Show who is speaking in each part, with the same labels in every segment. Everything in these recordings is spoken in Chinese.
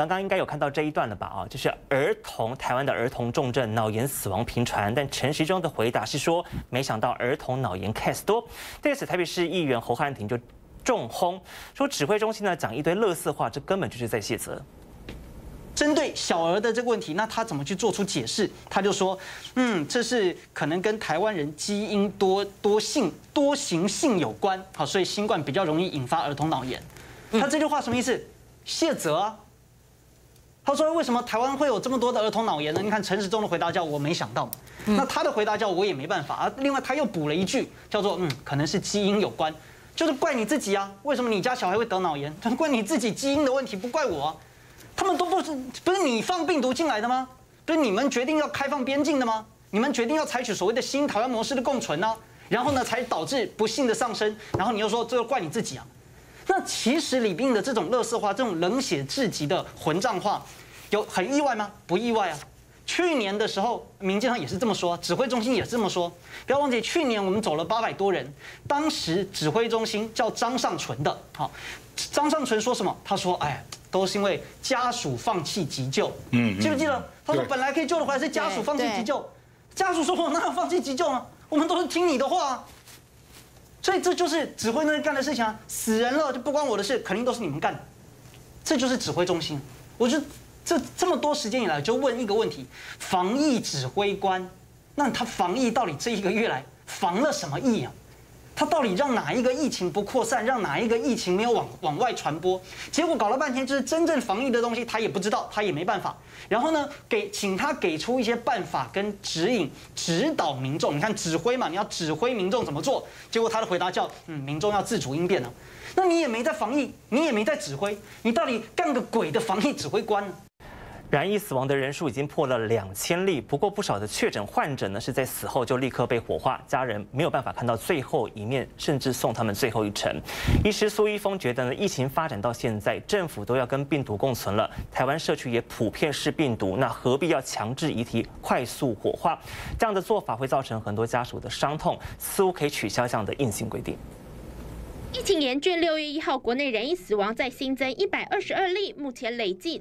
Speaker 1: 刚刚应该有看到这一段了吧？啊，就是台湾的儿童重症脑炎死亡频传，但陈时中的回答是说，没想到儿童脑炎 case 多。对此，台北市议员侯汉廷就重轰说，指挥中心呢讲一堆垃圾话，这根本就是在卸责。
Speaker 2: 针对小儿的这个问题，那他怎么去做出解释？他就说，这是可能跟台湾人基因多形性有关，好，所以新冠比较容易引发儿童脑炎。他这句话什么意思？卸责啊。他说为什么台湾会有这么多的儿童脑炎呢？你看陈时中的回答叫我没想到，那他的回答叫我也没办法啊。另外他又补了一句，叫做可能是基因有关，就是怪你自己啊。为什么你家小孩会得脑炎？怪你自己基因的问题，不怪我啊。 他们都不是你放病毒进来的吗？不是你们决定要开放边境的吗？你们决定要采取所谓的新台湾模式的共存啊，然后呢才导致不幸的上升，然后你又说这个怪你自己啊？那其实李斌的这种垃圾话，这种冷血至极的混账话，有很意外吗？不意外啊。去年的时候，民进党也是这么说，指挥中心也是这么说。不要忘记，去年我们走了800多人，当时指挥中心叫张上淳的，好，张上淳说什么？他说，哎。 都是因为家属放弃急救，记不记得？他说本来可以救得回来，是家属放弃急救。家属说我哪有放弃急救呢？我们都是听你的话啊。所以这就是指挥中心干的事情啊，死人了就不关我的事，肯定都是你们干的。这就是指挥中心。我就这么多时间以来就问一个问题：防疫指挥官，那他防疫到底这1个月来防了什么疫啊？ 他到底让哪一个疫情不扩散，让哪一个疫情没有往外传播？结果搞了半天，就是真正防疫的东西他也不知道，他也没办法。然后呢，请他给出一些办法跟指引，指导民众。你看指挥嘛，你要指挥民众怎么做。结果他的回答叫民众要自主应变啊。那你也没在防疫，你也没在指挥，你到底干个鬼的防疫指挥官呢？
Speaker 1: 染疫死亡的人数已经破了2000例，不过不少的确诊患者呢是在死后就立刻被火化，家人没有办法看到最后一面，甚至送他们最后一程。医师苏一峰觉得呢，疫情发展到现在，政府都要跟病毒共存了，台湾社区也普遍是病毒，那何必要强制遗体快速火化？这样的做法会造成很多家属的伤痛，似乎可以取消这样的硬性规定。
Speaker 3: 疫情严峻，6月1号，国内染疫死亡再新增122例，目前累计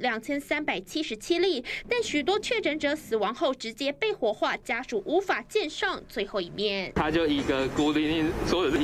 Speaker 3: 2377例。但许多确诊者死亡后直接被火化，家属无法见上最后一面。
Speaker 4: 他就一个孤零零坐着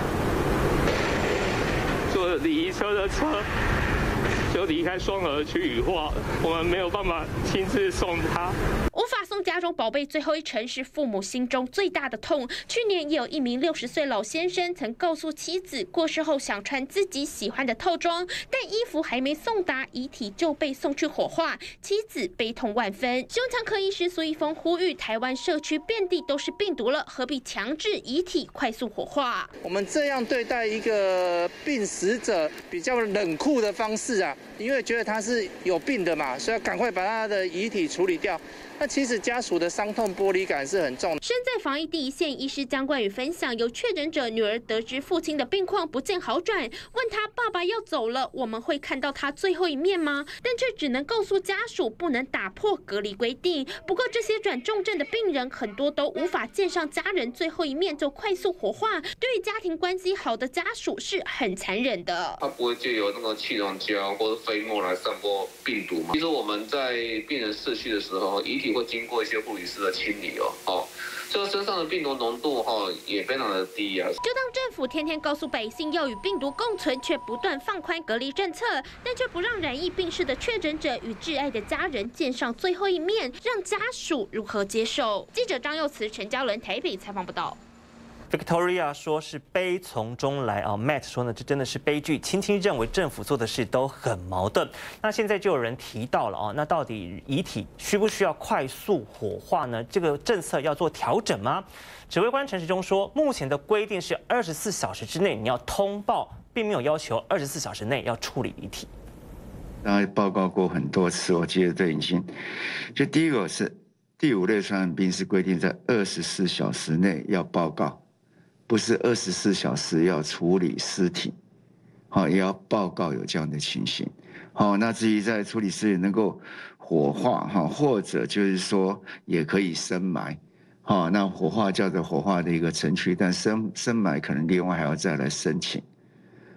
Speaker 4: 礼仪车的车，就离开双河去羽化，我们没有办法亲自送他。
Speaker 3: 无法送家中宝贝最后一程是父母心中最大的痛。去年也有一名60岁老先生曾告诉妻子，过世后想穿自己喜欢的套装，但衣服还没送达，遗体就被送去火化，妻子悲痛万分。胸腔科医师苏一峰呼吁，台湾社区遍地都是病毒了，何必强制遗体快速火化？
Speaker 5: 我们这样对待一个病死者比较冷酷的方式啊，因为觉得他是有病的嘛，所以要赶快把他的遗体处理掉。 那其实家属的伤痛剥离感是很重的。
Speaker 3: 身在防疫第一线，医师江冠宇分享，有确诊者女儿得知父亲的病况不见好转，问他爸爸要走了，我们会看到他最后一面吗？但却只能告诉家属不能打破隔离规定。不过这些转重症的病人很多都无法见上家人最后一面就快速火化，对于家庭关系好的家属是很残忍的。
Speaker 6: 他不会借由那个气溶胶或者飞沫来散播病毒吗？其实我们在病人逝去的时候，遗体会经过一些护理师的清理这个身上的病毒浓度也非常的低啊。
Speaker 3: 就当政府天天告诉百姓要与病毒共存，却不断放宽隔离政策，但却不让染疫病逝的确诊者与挚爱的家人见上最后一面，让家属如何接受？记者张佑慈、陈嘉伦台北采访报道。
Speaker 1: Victoria 说是悲从中来啊 ，Matt 说呢，这真的是悲剧。轻轻认为政府做的事都很矛盾。那现在就有人提到了那到底遗体需不需要快速火化呢？这个政策要做调整吗？指挥官陈时中说，目前的规定是24小时之内你要通报，并没有要求24小时内要处理遗体。
Speaker 7: 刚才报告过很多次，我记得这已经，就第一个是第5类传染病是规定在24小时内要报告。 不是24小时要处理尸体，也要报告有这样的情形。那至于在处理尸体能够火化，或者就是说也可以深埋，那火化叫做火化的一个程序，但深埋可能另外还要再来申请。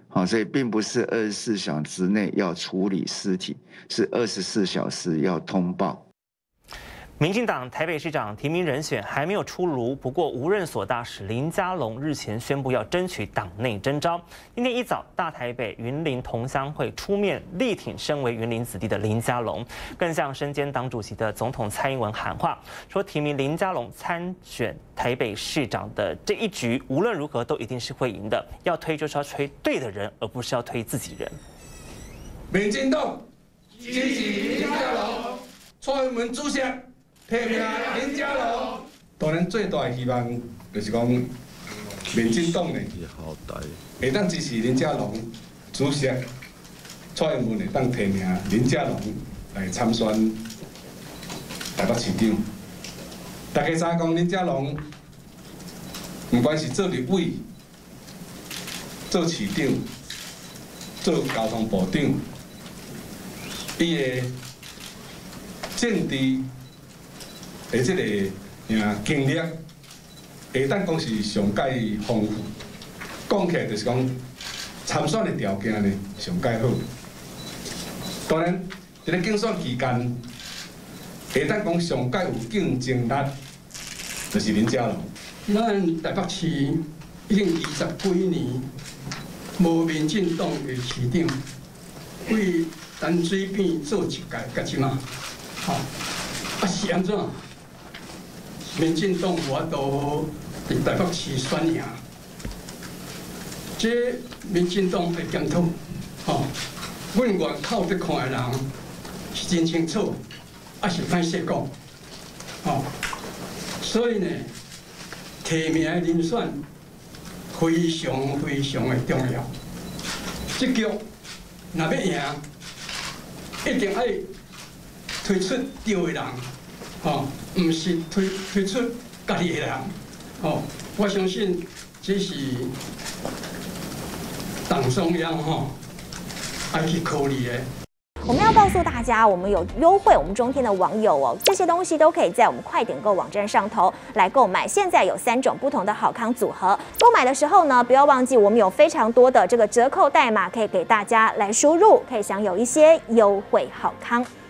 Speaker 7: 好，所以并不是24小时内要处理尸体，是24小时要通报。
Speaker 1: 民进党台北市长提名人选还没有出炉，不过无任所大使林佳龙日前宣布要争取党内征召。今天一早，大台北云林同乡会出面力挺身为云林子弟的林佳龙，更向身兼党主席的总统蔡英文喊话，说提名林佳龙参选台北市长的这一局，无论如何都一定是会赢的。要推就是要推对的人，而不是要推自己人。
Speaker 8: 民进党支持林佳龙，蔡英文主席。提名林佳龙，当然最大的希望就是讲，民进党呢会当支持林佳龙主席，蔡英文会当提名林佳龙来参选台北市长。大家知讲林佳龙，不管是做立委、做市长、做交通部长，伊的政治。而这个经历，会当讲是上介丰富。讲起来就是讲参选的条件呢上介好。当然，在咧竞选期间，会当讲上介有竞争力，就是林佳龙。
Speaker 9: 咱台北市已经20几年无民进党的市长，为淡水边做一届，甲即嘛，吼，是安怎？民进党有法度伫台北市选赢，这民进党会检讨，吼，阮外口伫看的人是真清楚，是歹势讲，吼，所以呢，提名的人选非常非常的重要。这局若要赢，一定爱推出对的人。唔是推出家己的人，我相信这是党中央爱去考虑的。
Speaker 10: 我们要告诉大家，我们有优惠，我们中天的网友哦，这些东西都可以在我们快点购网站上头来购买。现在有3种不同的好康组合，购买的时候呢，不要忘记我们有非常多的这个折扣代码可以给大家来输入，可以享有一些优惠好康。